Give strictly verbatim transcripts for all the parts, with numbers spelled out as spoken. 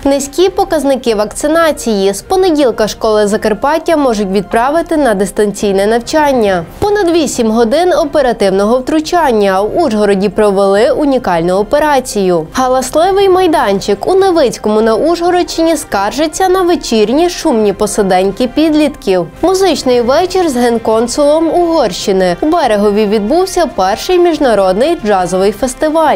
Низькі показники вакцинації. З понеділка школи Закарпаття можуть відправити на дистанційне навчання. Понад вісім годин оперативного втручання. В Ужгороді провели унікальну операцію. Галасливий майданчик у Невицькому на Ужгородщині скаржиться на вечірні шумні посиденьки підлітків. Музичний вечір з генконсулом Угорщини. У Берегові відбувся перший міжнародний джазовий фестиваль.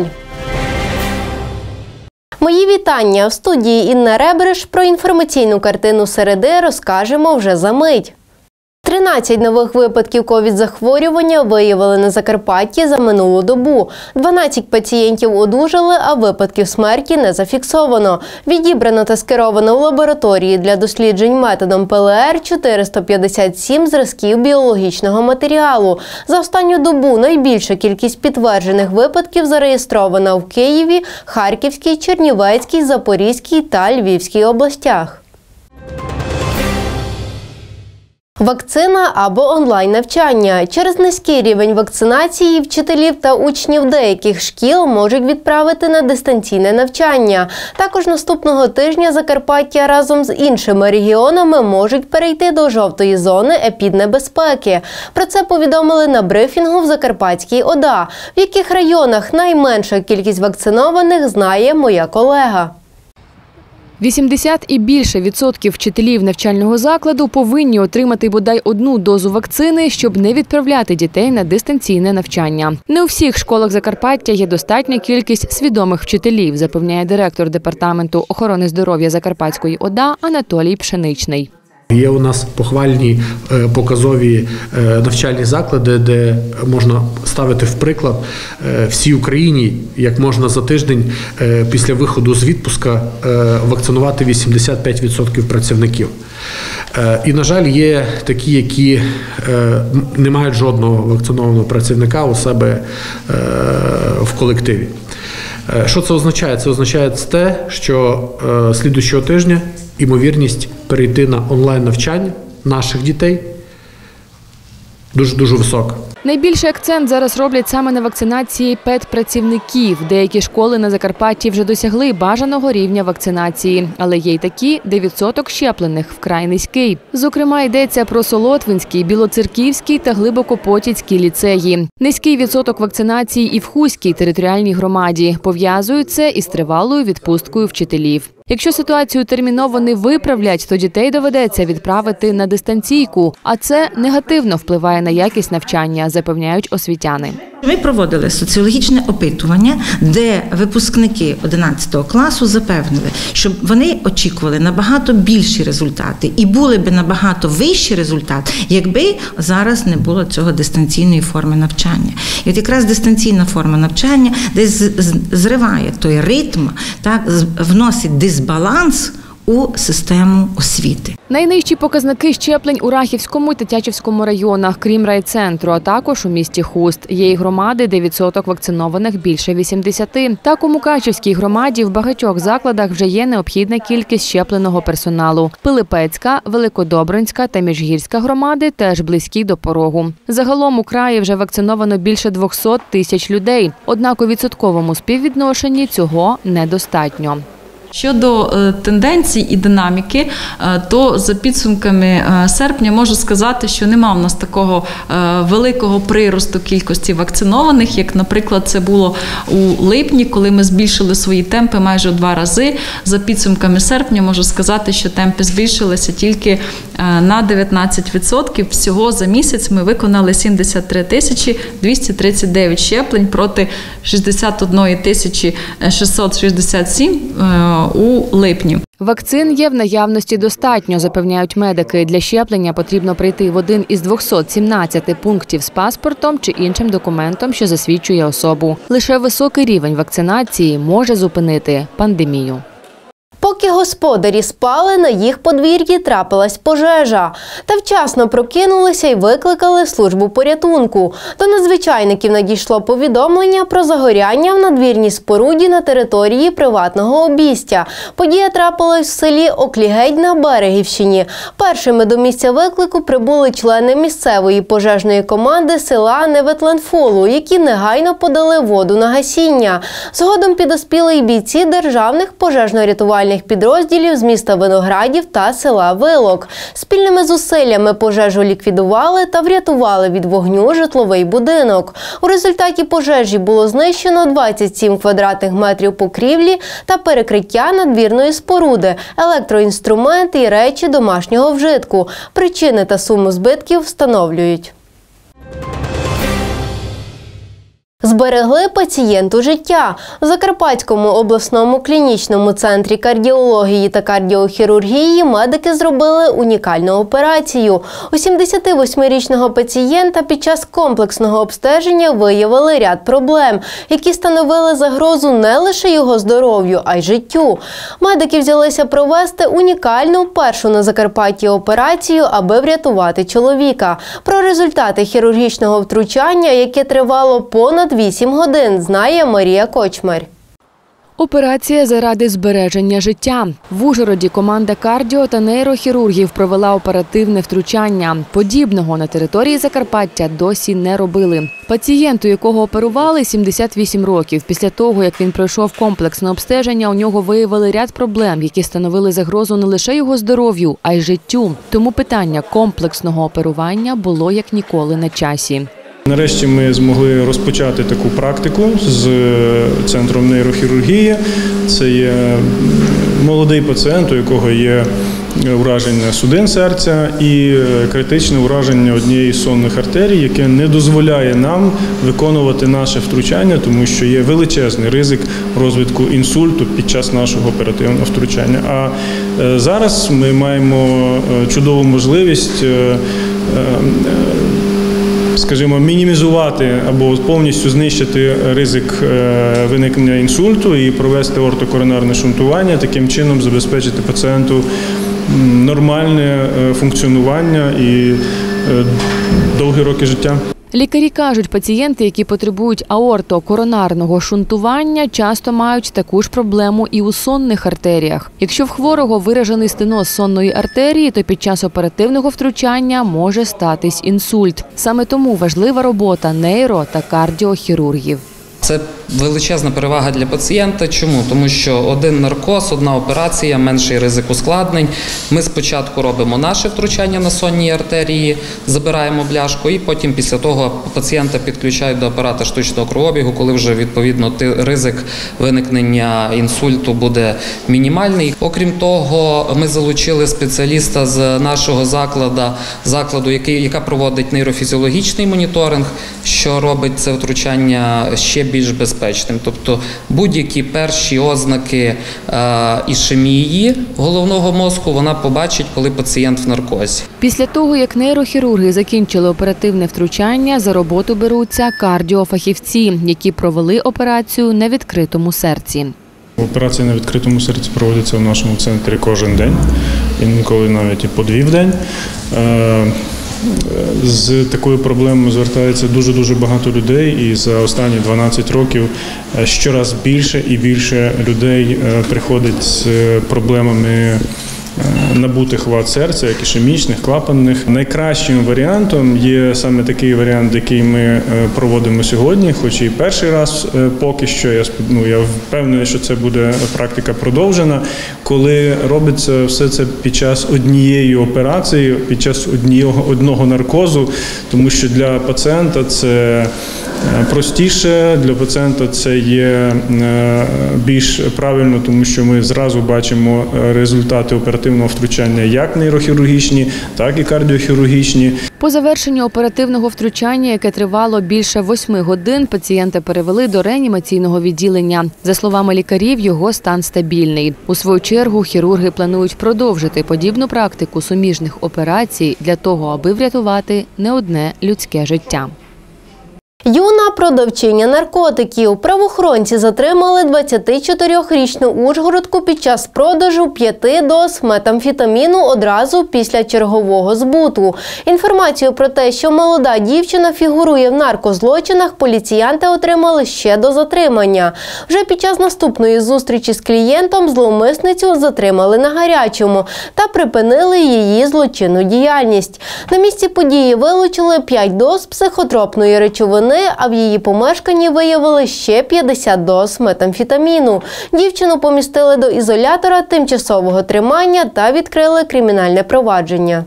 Мої вітання! В студії Інна Ребриш. Про інформаційну картину середи розкажемо вже за мить. тринадцять нових випадків ковід-захворювання виявили на Закарпатті за минулу добу. дванадцять пацієнтів одужали, а випадків смерті не зафіксовано. Відібрано та скеровано в лабораторії для досліджень методом Пе Ел Ер чотириста п'ятдесят сім зразків біологічного матеріалу. За останню добу найбільша кількість підтверджених випадків зареєстрована в Києві, Харківській, Чернівецькій, Запорізькій та Львівській областях. Вакцина або онлайн-навчання. Через низький рівень вакцинації вчителів та учнів деяких шкіл можуть відправити на дистанційне навчання. Також наступного тижня Закарпаття разом з іншими регіонами можуть перейти до жовтої зони епіднебезпеки. Про це повідомили на брифінгу в Закарпатській О Д А. В яких районах найменша кількість вакцинованих, знає моя колега. вісімдесят і більше відсотків вчителів навчального закладу повинні отримати бодай одну дозу вакцини, щоб не відправляти дітей на дистанційне навчання. Не у всіх школах Закарпаття є достатня кількість свідомих вчителів, запевняє директор департаменту охорони здоров'я Закарпатської О Д А Анатолій Пшеничний. Є у нас похвальні показові навчальні заклади, де можна ставити в приклад всій Україні, як можна за тиждень після виходу з відпуска вакцинувати вісімдесят п'ять відсотків працівників. І, на жаль, є такі, які не мають жодного вакцинованого працівника у себе в колективі. Що це означає? Це означає те, що слідуючого тижня ймовірність перейти на онлайн-навчання наших дітей дуже-дуже висока. Найбільший акцент зараз роблять саме на вакцинації педпрацівників. Деякі школи на Закарпатті вже досягли бажаного рівня вакцинації. Але є й такі, де відсоток щеплених вкрай низький. Зокрема, йдеться про Солотвинський, Білоцерківський та Глибокопотіцький ліцеї. Низький відсоток вакцинації і в Хуській територіальній громаді. Пов'язують це із тривалою відпусткою вчителів. Якщо ситуацію терміново не виправлять, то дітей доведеться відправити на дистанційку, а це негативно впливає на якість навчання, запевняють освітяни. Ми проводили соціологічне опитування, де випускники одинадцятого класу запевнили, що вони очікували набагато більші результати і були б набагато вищі результати, якби зараз не було цього дистанційної форми навчання. І от якраз дистанційна форма навчання десь зриває той ритм, так, вносить дисбаланс у систему освіти. Найнижчі показники щеплень у Рахівському і Тетячівському районах, крім райцентру, а також у місті Хуст. Є й громади, де відсоток вакцинованих більше вісімдесяти. Так, у Мукачівській громаді в багатьох закладах вже є необхідна кількість щепленого персоналу. Пилипецька, Великодобринська та Міжгірська громади теж близькі до порогу. Загалом у краї вже вакциновано більше двохсот тисяч людей. Однак у відсотковому співвідношенні цього недостатньо. Щодо тенденцій і динаміки, то за підсумками серпня можу сказати, що нема в нас такого великого приросту кількості вакцинованих, як, наприклад, це було у липні, коли ми збільшили свої темпи майже у два рази. За підсумками серпня можу сказати, що темпи збільшилися тільки на дев'ятнадцять відсотків. Всього за місяць ми виконали сімдесят три тисячі двісті тридцять дев'ять щеплень проти шістдесят одної тисячі шістсот шістдесят сім у липні. Вакцин є в наявності достатньо, запевняють медики. Для щеплення потрібно прийти в один із двохсот сімнадцяти пунктів з паспортом чи іншим документом, що засвідчує особу. Лише високий рівень вакцинації може зупинити пандемію. Поки господарі спали, на їх подвір'ї трапилась пожежа. Та вчасно прокинулися і викликали службу порятунку. До надзвичайників надійшло повідомлення про загоряння в надвірній споруді на території приватного обійстя. Подія трапилась в селі Оклігень на Берегівщині. Першими до місця виклику прибули члени місцевої пожежної команди села Неветленфолу, які негайно подали воду на гасіння. Згодом підоспіли й бійці державних пожежно-рятувальних спеціальних підрозділів з міста Виноградів та села Вилок. Спільними зусиллями пожежу ліквідували та врятували від вогню житловий будинок. У результаті пожежі було знищено двадцять сім квадратних метрів покрівлі та перекриття надвірної споруди, електроінструменти і речі домашнього вжитку. Причини та суму збитків встановлюють. Зберегли пацієнту життя. В Закарпатському обласному клінічному центрі кардіології та кардіохірургії медики зробили унікальну операцію. У сімдесятивосьмирічного пацієнта під час комплексного обстеження виявили ряд проблем, які становили загрозу не лише його здоров'ю, а й життю. Медики взялися провести унікальну, першу на Закарпатті операцію, аби врятувати чоловіка. Про результати хірургічного втручання, яке тривало понад вісім годин, знає Марія Кочмар. Операція заради збереження життя. В Ужгороді команда кардіо- та нейрохірургів провела оперативне втручання. Подібного на території Закарпаття досі не робили. Пацієнту, якого оперували, сімдесят вісім років. Після того, як він пройшов комплексне обстеження, у нього виявили ряд проблем, які становили загрозу не лише його здоров'ю, а й життю. Тому питання комплексного оперування було як ніколи на часі. Нарешті ми змогли розпочати таку практику з центром нейрохірургії. Це є молодий пацієнт, у якого є ураження судин серця і критичне ураження однієї з сонних артерій, яке не дозволяє нам виконувати наше втручання, тому що є величезний ризик розвитку інсульту під час нашого оперативного втручання. А зараз ми маємо чудову можливість, скажімо, мінімізувати або повністю знищити ризик виникнення інсульту і провести ортокоронарне шунтування, таким чином забезпечити пацієнту нормальне функціонування і довгі роки життя. Лікарі кажуть, пацієнти, які потребують аортокоронарного шунтування, часто мають таку ж проблему і у сонних артеріях. Якщо в хворого виражений стеноз сонної артерії, то під час оперативного втручання може статись інсульт. Саме тому важлива робота нейро- та кардіохірургів. Це величезна перевага для пацієнта. Чому? Тому що один наркоз, одна операція, менший ризик ускладнень. Ми спочатку робимо наше втручання на сонній артерії, забираємо бляшку і потім після того пацієнта підключають до апарата штучного кровообігу, коли вже відповідно ризик виникнення інсульту буде мінімальний. Окрім того, ми залучили спеціаліста з нашого закладу, закладу, який, яка проводить нейрофізіологічний моніторинг, що робить це втручання ще більш безпечним. Тобто будь-які перші ознаки е, ішемії головного мозку вона побачить, коли пацієнт в наркозі. Після того, як нейрохірурги закінчили оперативне втручання, за роботу беруться кардіофахівці, які провели операцію на відкритому серці. Операція на відкритому серці проводиться в нашому центрі кожен день, інколи навіть і по дві в день. З такою проблемою звертається дуже-дуже багато людей, і за останні дванадцять років щораз більше і більше людей приходить з проблемами набутих вад серця, як ішемічних, клапанних. Найкращим варіантом є саме такий варіант, який ми проводимо сьогодні, хоч і перший раз поки що, я, ну, я впевнений, що це буде практика продовжена, коли робиться все це під час однієї операції, під час однієго, одного наркозу, тому що для пацієнта це простіше, для пацієнта це є більш правильно, тому що ми зразу бачимо результати оперативного втручання як нейрохірургічні, так і кардіохірургічні. По завершенню оперативного втручання, яке тривало більше восьми годин, пацієнта перевели до реанімаційного відділення. За словами лікарів, його стан стабільний. У свою чергу хірурги планують продовжити подібну практику суміжних операцій для того, аби врятувати не одне людське життя. Юна продавчиня наркотиків. Правоохоронці затримали двадцятичотирирічну ужгородку під час продажу п'яти доз метамфетаміну одразу після чергового збуту. Інформацію про те, що молода дівчина фігурує в наркозлочинах, поліціянти отримали ще до затримання. Вже під час наступної зустрічі з клієнтом зловмисницю затримали на гарячому та припинили її злочинну діяльність. На місці події вилучили п'ять доз психотропної речовини речовини, а в її помешканні виявили ще п'ятдесят доз метамфетаміну. Дівчину помістили до ізолятора тимчасового тримання та відкрили кримінальне провадження.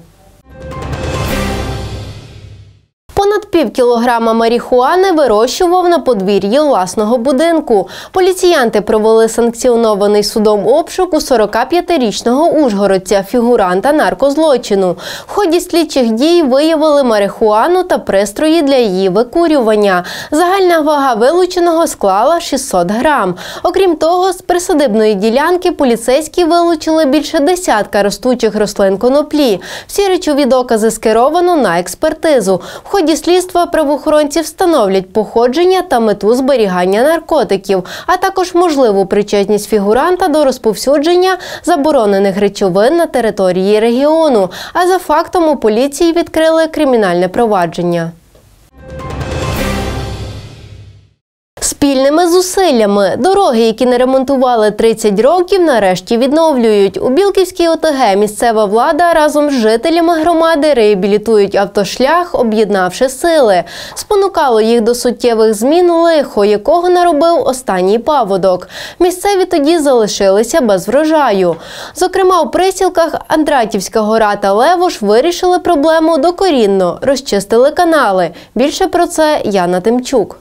Понад пів кілограма марихуани вирощував на подвір'ї власного будинку. Поліціянти провели санкціонований судом обшук у сорокап'ятирічного ужгородця, фігуранта наркозлочину. В ході слідчих дій виявили марихуану та пристрої для її викурювання. Загальна вага вилученого склала шістсот грам. Окрім того, з присадибної ділянки поліцейські вилучили більше десятка ростучих рослин коноплі. Всі речові докази скеровано на експертизу. В ході слідства правоохоронці встановлять походження та мету зберігання наркотиків, а також можливу причетність фігуранта до розповсюдження заборонених речовин на території регіону. А за фактом у поліції відкрили кримінальне провадження. Спільними зусиллями дороги, які не ремонтували тридцять років, нарешті відновлюють. У Білківській ОТГ місцева влада разом з жителями громади реабілітують автошлях, об'єднавши сили. Спонукало їх до суттєвих змін лихо, якого наробив останній паводок. Місцеві тоді залишилися без врожаю. Зокрема, у присілках Андратівська гора та Левош вирішили проблему докорінно, розчистили канали. Більше про це Яна Тимчук.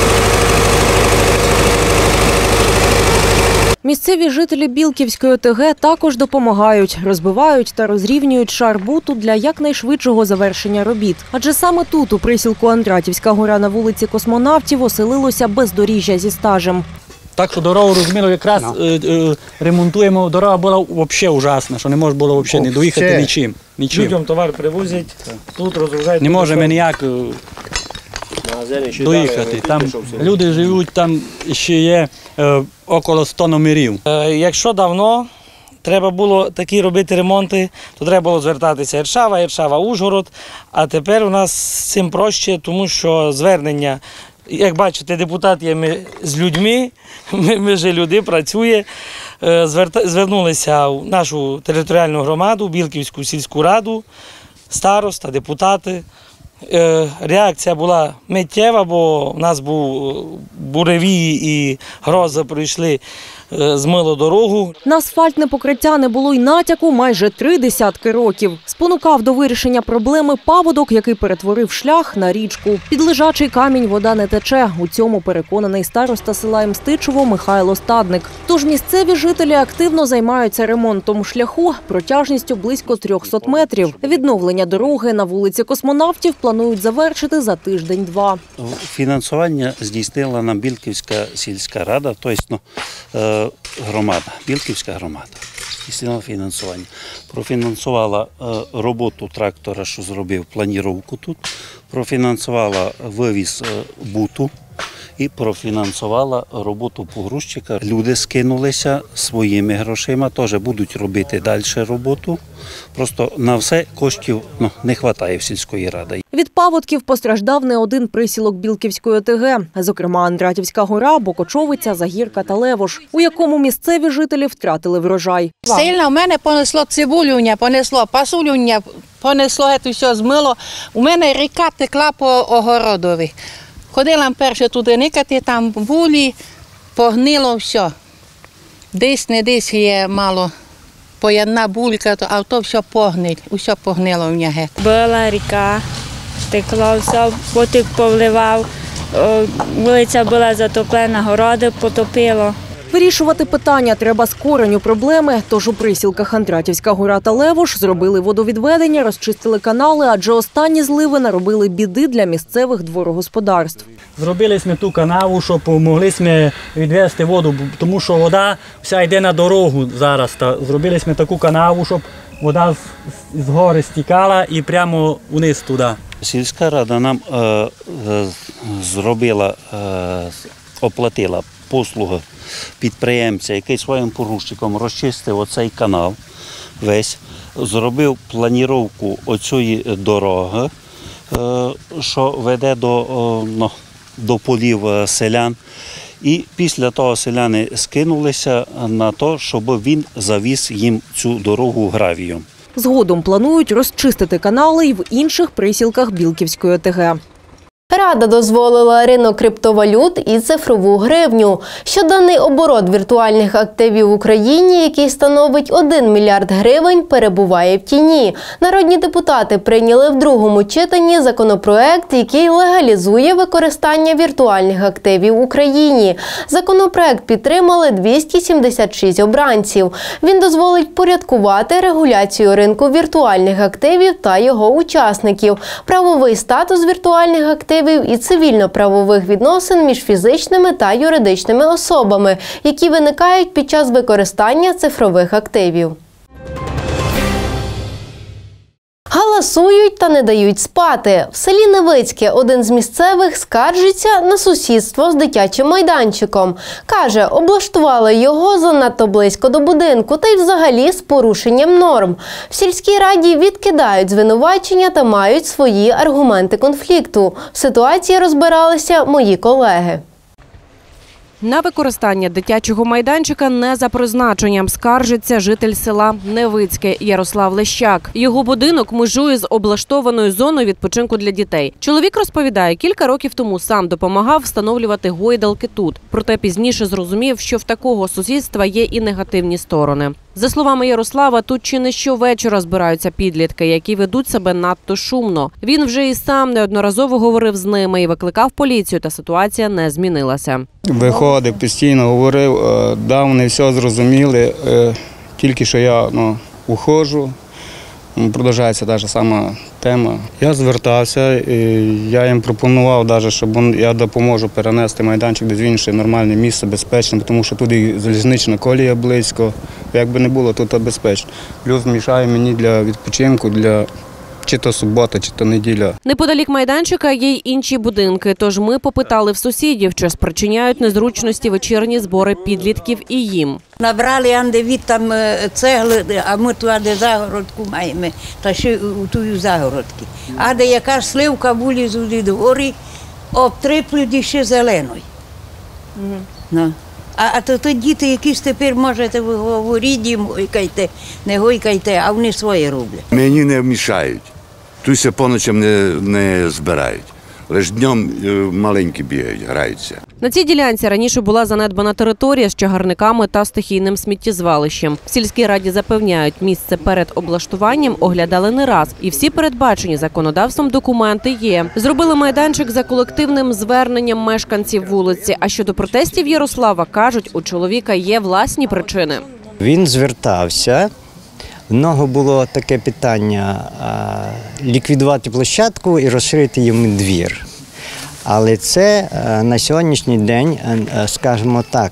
Місцеві жителі Білківської ОТГ також допомагають, розбивають та розрівнюють шар буту для якнайшвидшого завершення робіт. Адже саме тут, у присілку Андратівська гора на вулиці Космонавтів, оселилося бездоріжжя зі стажем. Так що дорогу, розуміло, якраз no. е, е, ремонтуємо. Дорога була взагалі ужасна, що не можна було взагалі не доїхати нічим. нічим. Людям товар привозять, тут розгружають. Не можемо ніяк доїхати. Там люди живуть, там ще є е, около ста номерів. Е, якщо давно треба було такі робити ремонти, то треба було звертатися Іршава, Іршава, Ужгород. А тепер у нас з цим проще, тому що звернення, як бачите, депутат є ми з людьми, ми, ми ж люди, працює. Е, зверта, звернулися в нашу територіальну громаду, Білківську сільську раду, староста, депутати. Реакція була миттєва, бо в нас був буревій і грози прийшли, змило дорогу. На асфальтне покриття не було й натяку майже три десятки років. Спонукав до вирішення проблеми паводок, який перетворив шлях на річку. Під лежачий камінь вода не тече. У цьому переконаний староста села Імстичево Михайло Стадник. Тож місцеві жителі активно займаються ремонтом шляху протяжністю близько трьохсот метрів. Відновлення дороги на вулиці Космонавтів планують завершити за тиждень-два. Фінансування здійснила нам Білківська сільська рада, тобто ну, громада, Білківська громада. Здійснила фінансування. Профінансувала роботу трактора, що зробив планіровку тут, профінансувала вивіз буту і профінансувала роботу погрузчика. Люди скинулися своїми грошима, теж будуть робити далі роботу. Просто на все коштів ну, не вистачає в сільської ради. Від паводків постраждав не один присілок Білківської ОТГ, зокрема Андратівська гора, Бокочовиця, Загірка та Левош, у якому місцеві жителі втратили врожай. Сильно в мене понесло цибулюння, понесло пасулюння, понесло це все змило. У мене ріка текла по огородові. Ходила перше туди никати, там вулі, погнило все. Десь не десь є мало. По одна булька, а то все погнило, все погнило в нього. Була ріка, текла все, потік повливав, вулиця була затоплена, городи потопило. Вирішувати питання треба з кореню проблеми, тож у присілках Андратівська гора та Левош зробили водовідведення, розчистили канали, адже останні зливи наробили біди для місцевих дворогосподарств. Зробили ми ту канаву, щоб могли ми відвести воду, тому що вода вся йде на дорогу зараз. Зробили ми таку канаву, щоб вода з, з гори стікала і прямо вниз туди. Сільська рада нам е, зробила, е, оплатила послуги підприємця, який своїм погрузчиком розчистив оцей канал весь, зробив планіровку оцієї дороги, що веде до, ну, до полів селян. І після того селяни скинулися на те, щоб він завіз їм цю дорогу гравієм. Згодом планують розчистити канали і в інших присілках Білківської ОТГ. Рада дозволила ринок криптовалют і цифрову гривню. Щоденний оборот віртуальних активів в Україні, який становить один мільярд гривень, перебуває в тіні. Народні депутати прийняли в другому читанні законопроект, який легалізує використання віртуальних активів в Україні. Законопроект підтримали двісті сімдесят шість обранців. Він дозволить порядкувати регуляцію ринку віртуальних активів та його учасників, правовий статус віртуальних активів і цивільно-правових відносин між фізичними та юридичними особами, які виникають під час використання цифрових активів. Галасують та не дають спати. В селі Невицьке один з місцевих скаржиться на сусідство з дитячим майданчиком. Каже, облаштували його занадто близько до будинку та й взагалі з порушенням норм. В сільській раді відкидають звинувачення та мають свої аргументи конфлікту. В ситуації розбиралися мої колеги. На використання дитячого майданчика не за призначенням скаржиться житель села Невицьке Ярослав Лещак. Його будинок межує з облаштованою зоною відпочинку для дітей. Чоловік розповідає, кілька років тому сам допомагав встановлювати гойдалки тут. Проте пізніше зрозумів, що в такого сусідства є і негативні сторони. За словами Ярослава, тут чи не щовечора збираються підлітки, які ведуть себе надто шумно. Він вже і сам неодноразово говорив з ними і викликав поліцію, та ситуація не змінилася. Виходив, постійно говорив, да, вони все зрозуміли, тільки що я ну, уходжу, продовжується та ж сама тема. Я звертався, я їм пропонував, навіть, щоб я допоможу перенести майданчик десь в інше нормальне місце, безпечне, тому що тут і залізнична колія близько, як би не було, тут безпечно. Плюс мішає мені для відпочинку, для чи то субота, чи то неділя. Неподалік майданчика є й інші будинки, тож ми попитали в сусідів, чи спричиняють незручності вечірні збори підлітків і їм. Набрали андевід там цегли, а ми туди загородку маємо, та ще у тую загородки. А де яка сливка були туди до гори, обтриплюють ще зеленою. Mm-hmm. No. А, а то, то діти якісь тепер можете говорити, їм гойкайте, не гойкайте, а вони своє роблять. Мені не мішають. Тут се по ночам не, не збирають. Лише днем маленькі бігають, граються. На цій ділянці раніше була занедбана територія з чагарниками та стихійним сміттєзвалищем. В сільській раді запевняють, місце перед облаштуванням оглядали не раз. І всі передбачені законодавством документи є. Зробили майданчик за колективним зверненням мешканців вулиці. А щодо протестів Ярослава, кажуть, у чоловіка є власні причини. Він звертався. В нього було таке питання – ліквідувати площадку і розширити йому двір. Але це на сьогоднішній день, скажімо так,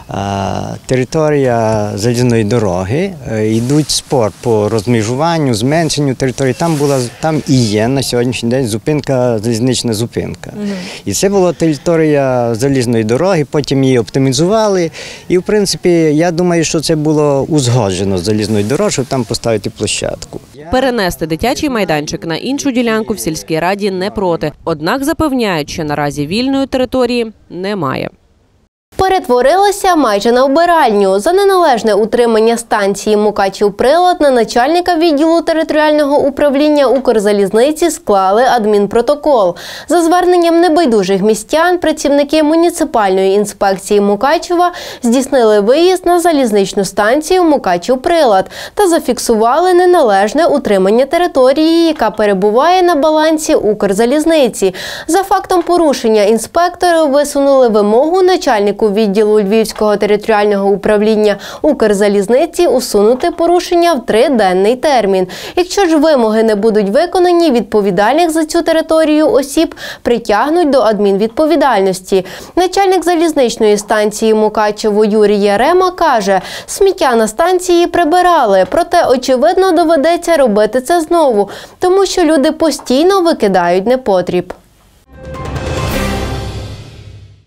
територія залізної дороги, йдуть спор по розмежуванню, зменшенню території. Там була, там і є на сьогоднішній день зупинка, залізнична зупинка. Угу. І це була територія залізної дороги, потім її оптимізували. І, в принципі, я думаю, що це було узгоджено з залізною дорогою, щоб там поставити площадку. Перенести дитячий майданчик на іншу ділянку в сільській раді не проти. Однак запевняють, що наразі вільної території немає. Перетворилася майже на вбиральню. За неналежне утримання станції Мукачів-Прилад на начальника відділу територіального управління Укрзалізниці склали адмінпротокол. За зверненням небайдужих містян, працівники муніципальної інспекції Мукачева здійснили виїзд на залізничну станцію Мукачів-Прилад та зафіксували неналежне утримання території, яка перебуває на балансі Укрзалізниці. За фактом порушення інспектори висунули вимогу начальнику відділу Львівського територіального управління Укрзалізниці усунути порушення в триденний термін. Якщо ж вимоги не будуть виконані, відповідальних за цю територію осіб притягнуть до адмінвідповідальності. Начальник залізничної станції Мукачево Юрій Ярема каже, сміття на станції прибирали, проте, очевидно, доведеться робити це знову, тому що люди постійно викидають непотріб.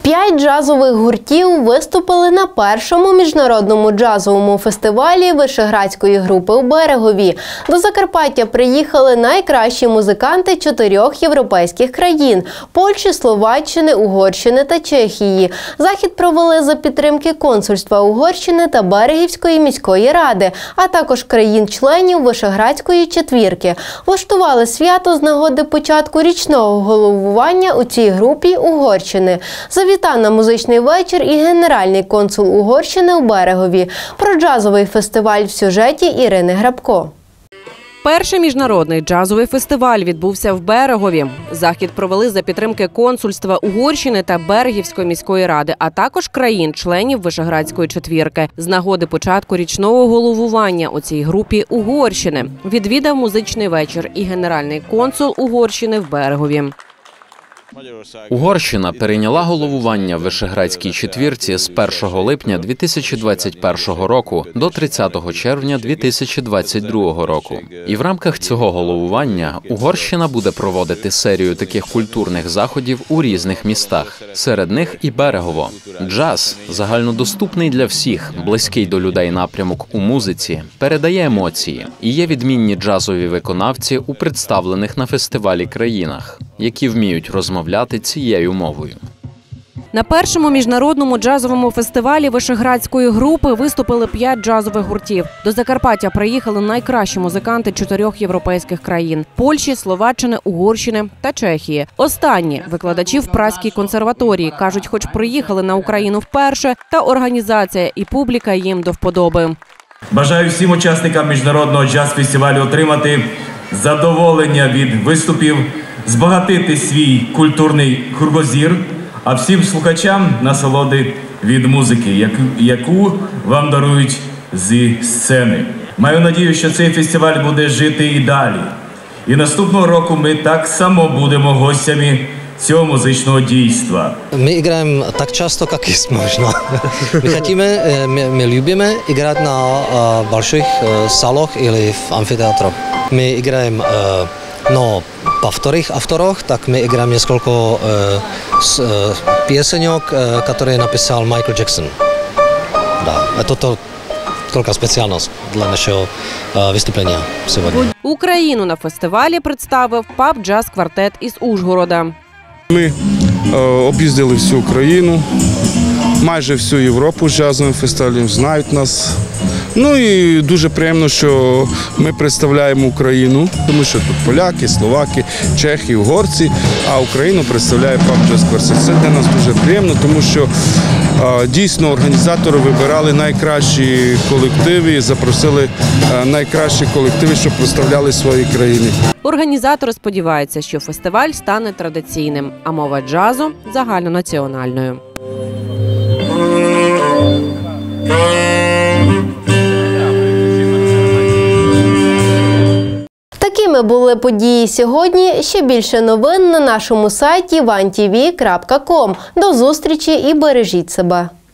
П'ять джазових гуртів виступили на першому міжнародному джазовому фестивалі Вишеградської групи у Берегові. До Закарпаття приїхали найкращі музиканти чотирьох європейських країн – Польщі, Словаччини, Угорщини та Чехії. Захід провели за підтримки консульства Угорщини та Берегівської міської ради, а також країн-членів Вишеградської четвірки. Влаштували свято з нагоди початку річного головування у цій групі Угорщини. Завітав на музичний вечір і генеральний консул Угорщини у Берегові. Про джазовий фестиваль в сюжеті Ірини Грабко. Перший міжнародний джазовий фестиваль відбувся в Берегові. Захід провели за підтримки консульства Угорщини та Берегівської міської ради, а також країн-членів Вишеградської четвірки. З нагоди початку річного головування у цій групі Угорщини відвідав музичний вечір і генеральний консул Угорщини в Берегові. Угорщина перейняла головування в Вишеградській четвірці з першого липня дві тисячі двадцять першого року до тридцятого червня дві тисячі двадцять другого року. І в рамках цього головування Угорщина буде проводити серію таких культурних заходів у різних містах. Серед них і Берегово. Джаз – загальнодоступний для всіх, близький до людей напрямок у музиці, передає емоції. І є відмінні джазові виконавці у представлених на фестивалі країнах, які вміють розмовляти цією мовою. На першому міжнародному джазовому фестивалі Вишеградської групи виступили п'ять джазових гуртів. До Закарпаття приїхали найкращі музиканти чотирьох європейських країн – Польщі, Словаччини, Угорщини та Чехії. Останні – викладачі в Празькій консерваторії. Кажуть, хоч приїхали на Україну вперше, та організація і публіка їм до вподоби. Бажаю всім учасникам міжнародного джаз-фестивалю отримати задоволення від виступів, збагатити свій культурний кругозір, а всім слухачам насолоди від музики, яку вам дарують зі сцени. Маю надію, що цей фестиваль буде жити і далі. І наступного року ми так само будемо гостями цього музичного дійства. My hrajeme tak často, jak možno. My chceme, my, my ľubíme hrať na больших салах или в амфитеатрах. My hrajeme no, po вторых авторах, так мы играем несколько э, с, э, песенек, э, которые написал Майкл Джексон. Да, это то, только специальность для нашего э, выступления сегодня. Україну на фестивалі представив паб-джаз-квартет із Ужгорода. Ми е, об'їздили всю Україну, майже всю Європу з джазовим фестивалем, знають нас. Ну і дуже приємно, що ми представляємо Україну, тому що тут поляки, словаки, чехи, угорці, а Україну представляє паб-джаз-квартет. Це для нас дуже приємно, тому що е, дійсно організатори вибирали найкращі колективи, запросили е, найкращі колективи, щоб представляли свої країни. Організатори сподіваються, що фестиваль стане традиційним, а мова джазу – загальнонаціональною. Такими були події сьогодні. Ще більше новин на нашому сайті ван ті ві крапка ком. До зустрічі і бережіть себе.